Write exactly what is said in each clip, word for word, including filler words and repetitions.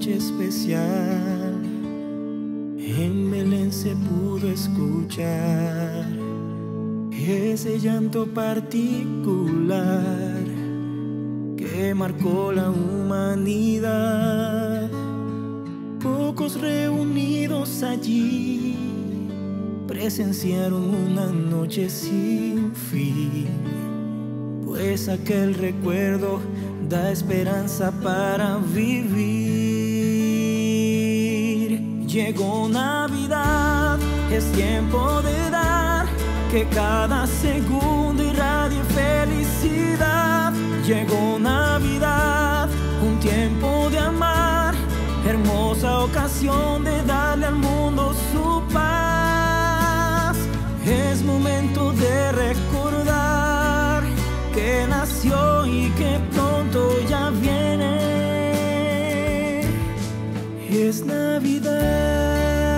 noche especial, en Belén se pudo escuchar ese llanto particular que marcó la humanidad. Pocos reunidos allí presenciaron una noche sin fin, pues aquel recuerdo da esperanza para vivir. Llegó Navidad, es tiempo de dar, que cada segundo irradie felicidad. Llegó Navidad, un tiempo de amar, hermosa ocasión de darle al mundo su paz. Es momento de recordar que nació y que pronto ya viene. Es Navidad.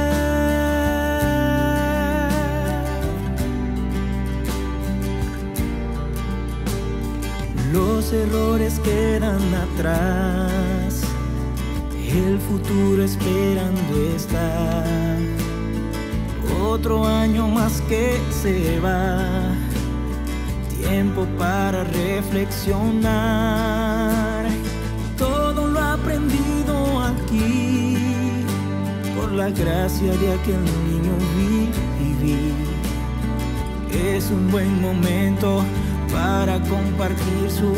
Los errores quedan atrás, el futuro esperando está. Otro año más que se va, tiempo para reflexionar. Todo lo aprendido aquí, por la gracia de aquel niño viví. Es un buen momento para compartir su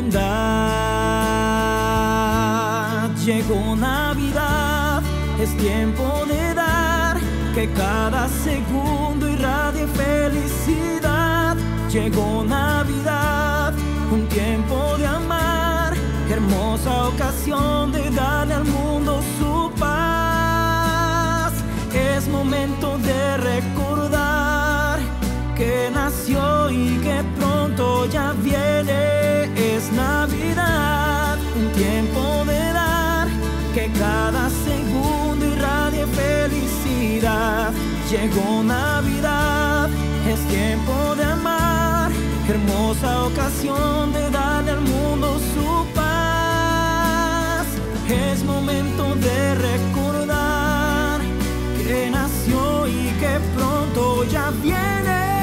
bondad. Llegó Navidad, es tiempo de dar, que cada segundo irradie felicidad. Llegó Navidad, un tiempo de amar, hermosa ocasión de darle al mundo su paz. Es momento de recordar que nació y que pronto ya viene. Es Navidad, un tiempo de dar, que cada segundo irradie felicidad. Llegó Navidad, es tiempo de amar, hermosa ocasión de darle al mundo su paz. Es momento de recordar que nació y que pronto ya viene.